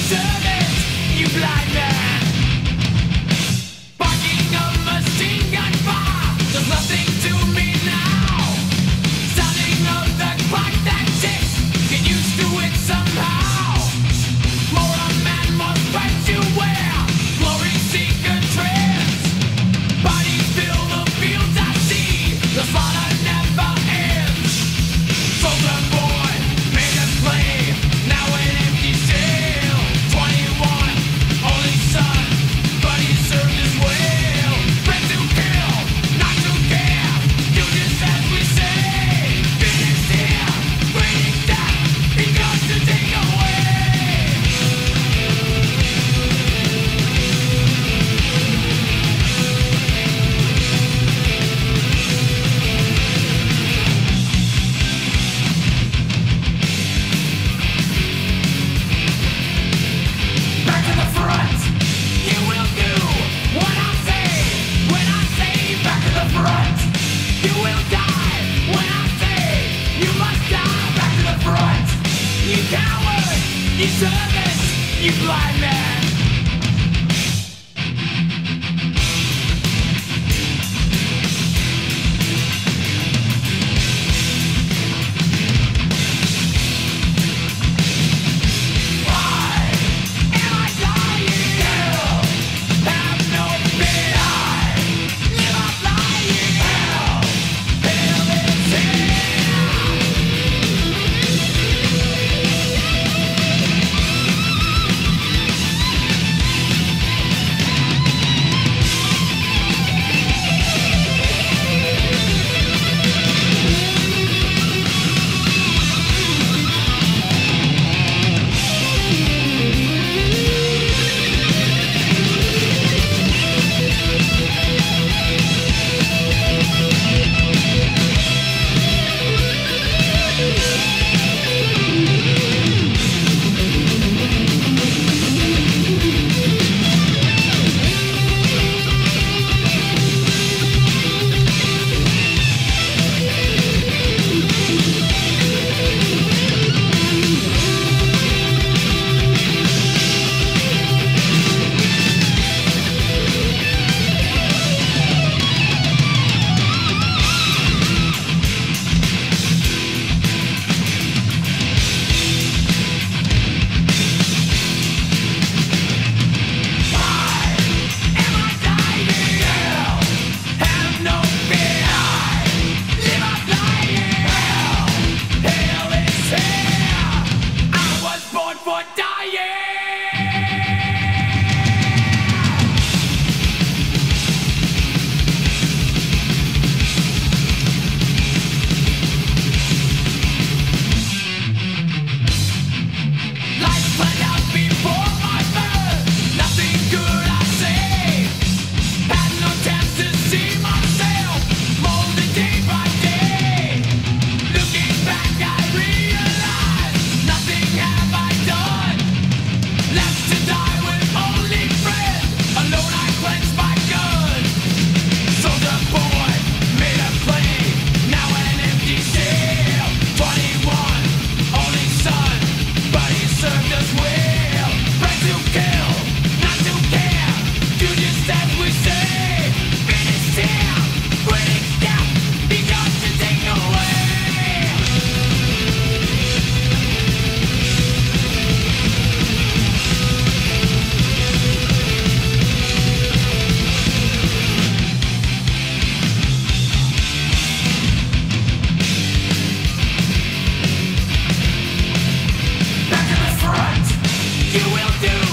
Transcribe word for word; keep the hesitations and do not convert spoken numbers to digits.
deserve it, you blind man. Barking of machine gun fire does nothing to me now. Sounding of the clock that ticks, get used to it somehow. More a man must fight to wear, glory seeker trends. Bodies fill the fields I see, the slaughter never ends. Soldier boy made a play, now an empty cell. Twenty-one, only son, but he served his well. Bred to kill, not to care, do just as we say. Finish here, waiting death, he comes to take away. Back to the front, you will do what I say. When I say back to the front, you will die. When I say you must die, back to the front. You coward, you servant, you blind man. Why am I dying? Hell, have no fear. Live a flying hell. Hell is here. I was born for dying. Life planned out before my birth, nothing good I say. Had no chance to see myself molded day by day. Looking back I realize nothing have I done. Left to die with only friends, alone I clenched my gun. Soldier boy made a play, now an empty shell. Twenty-one, only son, but he served us well. Bred to kill, not to care, do just as we say. Finish here, quitting step, he comes to take away. Back to the front, you will do